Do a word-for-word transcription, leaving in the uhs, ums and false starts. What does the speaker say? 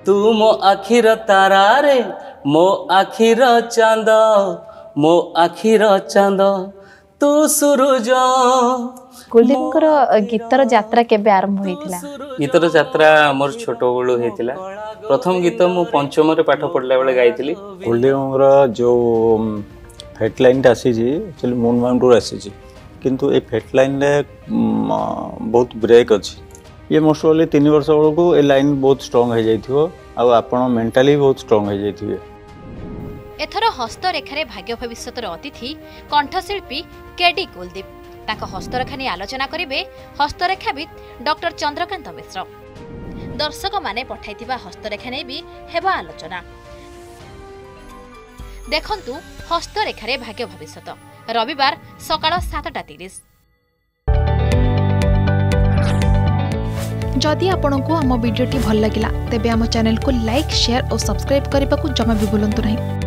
तू मो आखिर तारा रे मो आखिर चांद मो आखिर चांद तू सूरज। कुलदीप गीतर यात्रा केबे आरंभ होइतिला? गीतर यात्रा मोर छोट बेलू होइतिला। प्रथम गीत मु पंचम रे पाठ पढ़ला बेले गाइतिली। कुलदीप जो हेडलाइन आसी एक्चुअली मून माउंट आसी किंतु ए हेडलाइन रे बहुत ब्रेक अच्छी। ये मोस्ट ऑफली तीन वर्ष बेलू ए लाइन बहुत स्ट्रांग हो जाइथिबो आ आपण मेंटली बहुत स्ट्रांग हो जाइथिबे। एथर हस्तरेखारे भाग्य भविष्यतर अतिथि कंठशिल्पी केडी कुलदीप। ताको हस्तरेखा नहीं आलोचना करिवे हस्तरेखाविद डॉक्टर चंद्रकांत मिश्र। दर्शक माने पठाइथिबा हस्तरेखा नै भी हेबा आलोचना। देखंतु हस्तरेखारे भाग्य भविष्यत रविवार सकाळ सातटा तीस। जदि आपंक आम भिडी भल लगा तेब आम चैनल को लाइक शेयर और सब्सक्राइब करने को जमा भी भूलु नहीं।